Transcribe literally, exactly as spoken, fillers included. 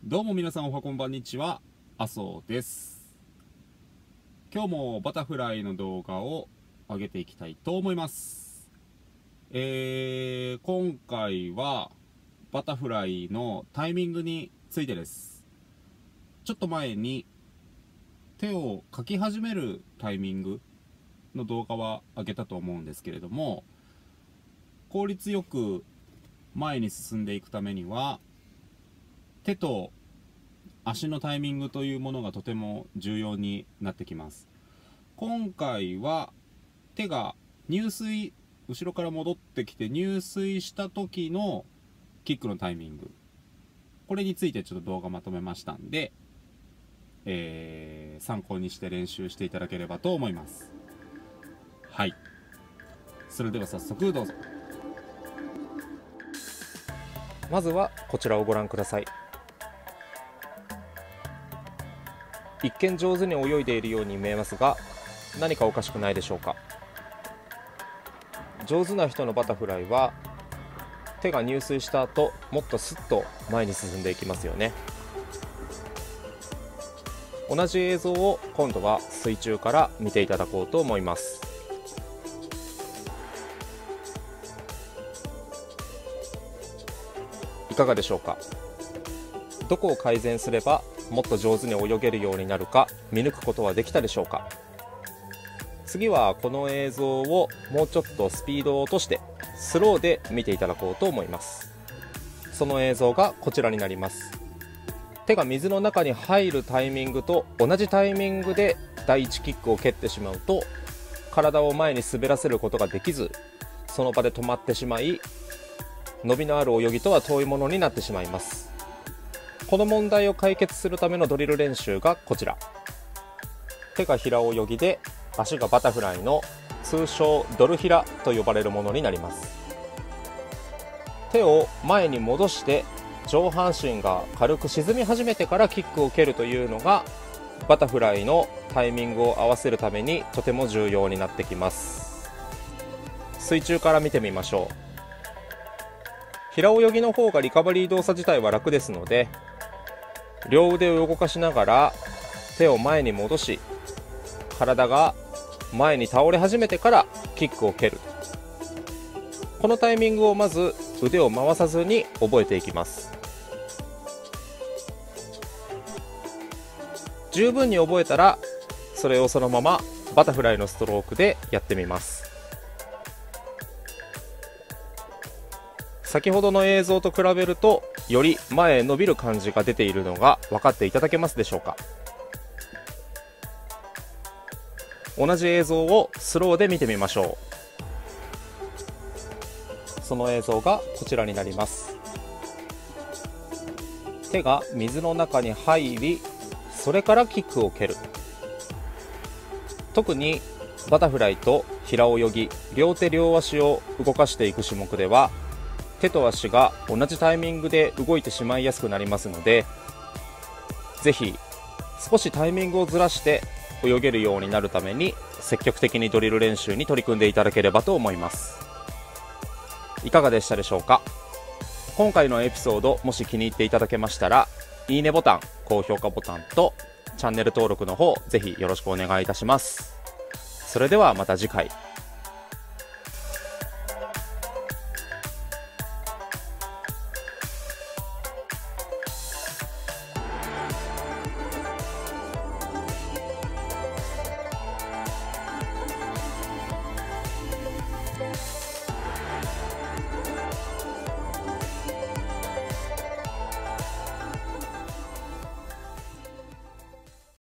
どうも皆さんおはこんばんにちは、麻生です。今日もバタフライの動画を上げていきたいと思います。えー、今回はバタフライのタイミングについてです。ちょっと前に手を描き始めるタイミングの動画は上げたと思うんですけれども、効率よく前に進んでいくためには手と足のタイミングというものがとても重要になってきます。今回は手が入水、後ろから戻ってきて入水した時のキックのタイミング、これについてちょっと動画まとめましたんで、えー、参考にして練習していただければと思います。はい、それでは早速どうぞ。 まずはこちらをご覧ください。一見上手に泳いでいるように見えますが、何かおかしくないでしょうか。上手な人のバタフライは手が入水した後、もっとスッと前に進んでいきますよね。同じ映像を今度は水中から見ていただこうと思います。いかがでしょうか。どこを改善すればもっと上手に泳げるようになるか見抜くことはできたでしょうか。次はこの映像をもうちょっとスピードを落としてスローで見ていただこうと思います。その映像がこちらになります。手が水の中に入るタイミングと同じタイミングで第一キックを蹴ってしまうと、体を前に滑らせることができず、その場で止まってしまい、伸びのある泳ぎとは遠いものになってしまいます。この問題を解決するためのドリル練習がこちら。手が平泳ぎで足がバタフライの通称ドル平と呼ばれるものになります。手を前に戻して上半身が軽く沈み始めてからキックを蹴るというのがバタフライのタイミングを合わせるためにとても重要になってきます。水中から見てみましょう。平泳ぎの方がリカバリー動作自体は楽ですので、両腕を動かしながら手を前に戻し、体が前に倒れ始めてからキックを蹴る。このタイミングをまず腕を回さずに覚えていきます。十分に覚えたらそれをそのままバタフライのストロークでやってみます。先ほどの映像と比べるとより前へ伸びる感じが出ているのが分かっていただけますでしょうか。同じ映像をスローで見てみましょう。その映像がこちらになります。手が水の中に入り、それからキックを蹴る。特にバタフライと平泳ぎ、両手両足を動かしていく種目では手と足が同じタイミングで動いてしまいやすくなりますので、ぜひ少しタイミングをずらして泳げるようになるために積極的にドリル練習に取り組んでいただければと思います。いかがでしたでしょうか。今回のエピソードもし気に入っていただけましたら、いいねボタン、高評価ボタンとチャンネル登録の方ぜひよろしくお願いいたします。それではまた次回。